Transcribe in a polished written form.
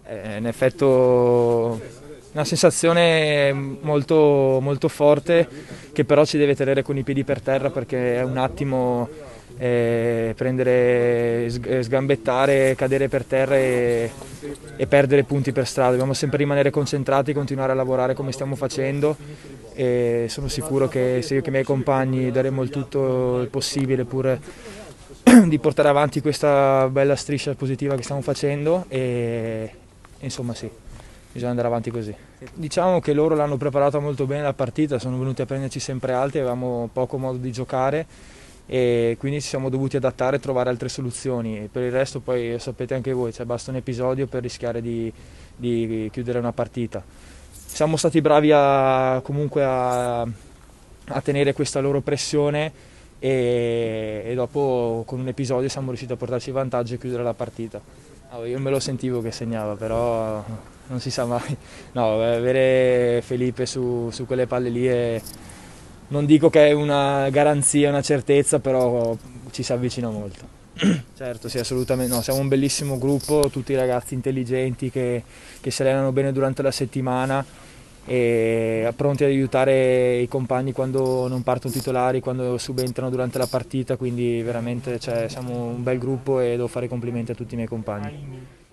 È un effetto, una sensazione molto, molto forte che però ci deve tenere con i piedi per terra, perché è un attimo prendere, sgambettare, cadere per terra e perdere punti per strada. Dobbiamo sempre rimanere concentrati, continuare a lavorare come stiamo facendo, e sono sicuro che se io e i miei compagni daremo il tutto il possibile pure di portare avanti questa bella striscia positiva che stiamo facendo, e insomma sì, bisogna andare avanti così. Diciamo che loro l'hanno preparata molto bene la partita, sono venuti a prenderci sempre alti, avevamo poco modo di giocare e quindi ci siamo dovuti adattare e trovare altre soluzioni. E per il resto poi sapete anche voi, cioè basta un episodio per rischiare di chiudere una partita. Siamo stati bravi comunque a tenere questa loro pressione, e dopo con un episodio siamo riusciti a portarci in vantaggio e chiudere la partita. Io me lo sentivo che segnava, però non si sa mai. No, avere Felipe su quelle palle lì non dico che è una garanzia, una certezza, però ci si avvicina molto. Certo, sì, assolutamente no, siamo un bellissimo gruppo, tutti ragazzi intelligenti che si allenano bene durante la settimana e pronti ad aiutare i compagni quando non partono titolari, quando subentrano durante la partita, quindi veramente siamo un bel gruppo e devo fare i complimenti a tutti i miei compagni.